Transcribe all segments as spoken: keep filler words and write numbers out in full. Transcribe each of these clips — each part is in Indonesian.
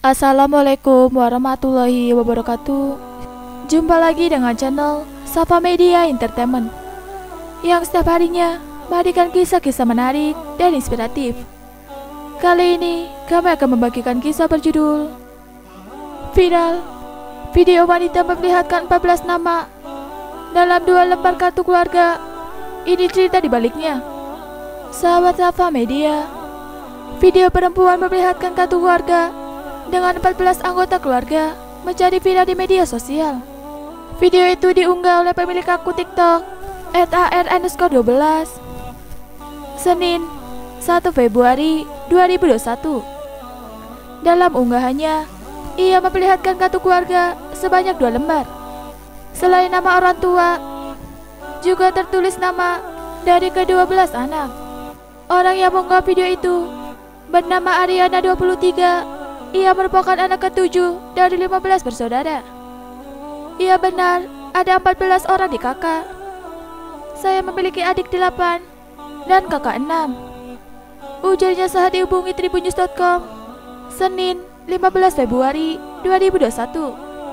Assalamualaikum warahmatullahi wabarakatuh. Jumpa lagi dengan channel Safa Media Entertainment yang setiap harinya menghadirkan kisah-kisah menarik dan inspiratif. Kali ini kami akan membagikan kisah berjudul Viral, video wanita memperlihatkan empat belas nama dalam dua lembar kartu keluarga. Ini cerita di baliknya. Sahabat Safa Media, video perempuan memperlihatkan kartu keluarga dengan empat belas anggota keluarga menjadi viral di media sosial. Video itu diunggah oleh pemilik akun TikTok et a r underscore dua belas Senin satu Februari dua ribu dua puluh satu. Dalam unggahannya, ia memperlihatkan kartu keluarga sebanyak dua lembar. Selain nama orang tua, juga tertulis nama dari kedua belas anak. Orang yang mengunggah video itu bernama Ariana dua puluh tiga. Ia merupakan anak ketujuh dari lima belas bersaudara. Ia benar ada empat belas orang di kakak. Saya memiliki adik delapan dan kakak enam. Ujarnya saat dihubungi tribunnews dot com Senin lima belas Februari dua ribu dua puluh satu.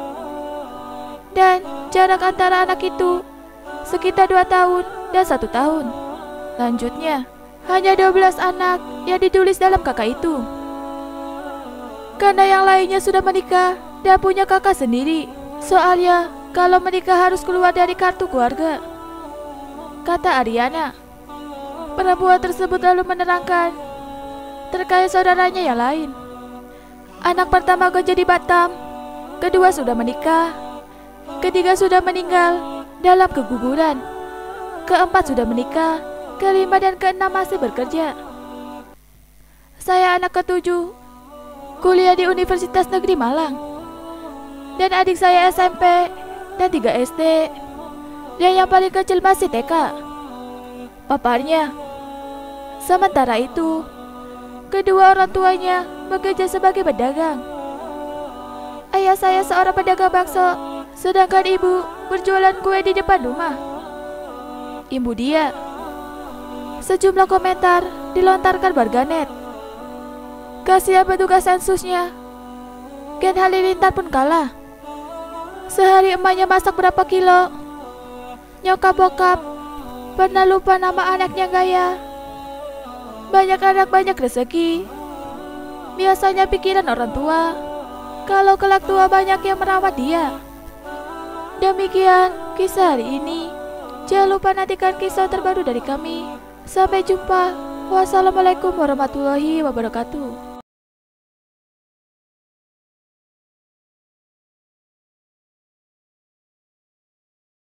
Dan jarak antara anak itu sekitar dua tahun dan satu tahun. Lanjutnya, hanya dua belas anak yang ditulis dalam kakak itu, karena yang lainnya sudah menikah dan punya kakak sendiri. Soalnya kalau menikah harus keluar dari kartu keluarga, kata Ariana. Perempuan tersebut lalu menerangkan terkait saudaranya yang lain. Anak pertama kerja di Batam, kedua sudah menikah, ketiga sudah meninggal dalam keguguran, keempat sudah menikah, kelima dan keenam masih bekerja. Saya anak ketujuh, kuliah di Universitas Negeri Malang, dan adik saya S M P dan tiga S D, dan yang paling kecil masih T K, paparnya. Sementara itu, kedua orang tuanya bekerja sebagai pedagang. Ayah saya seorang pedagang bakso, sedangkan ibu berjualan kue di depan rumah. Ibu dia. Sejumlah komentar dilontarkan warganet. Kasihan petugas sensusnya. Gen Halilintar pun kalah. Sehari emaknya masak berapa kilo. Nyokap bokap pernah lupa nama anaknya gaya. Banyak anak banyak rezeki. Biasanya pikiran orang tua, kalau kelak tua banyak yang merawat dia. Demikian kisah hari ini. Jangan lupa nantikan kisah terbaru dari kami. Sampai jumpa. Wassalamualaikum warahmatullahi wabarakatuh.